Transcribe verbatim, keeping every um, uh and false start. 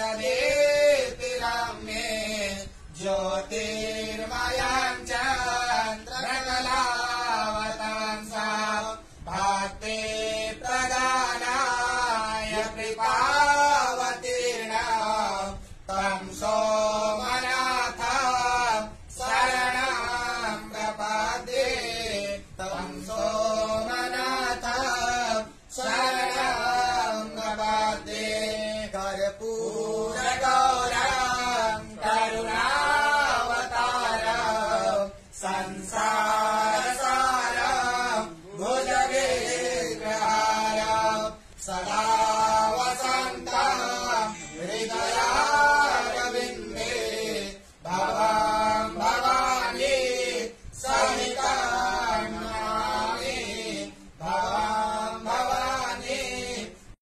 सदेतिरम्ये ज्योतिर्मयं चन्द्रकलावतंसा भक्ति प्रदानाय कृपावतीर्ण तं सोमनाथ शरणं प्रपद्ये तं सोमनाथ शरणं प्रपद्ये कर्पूर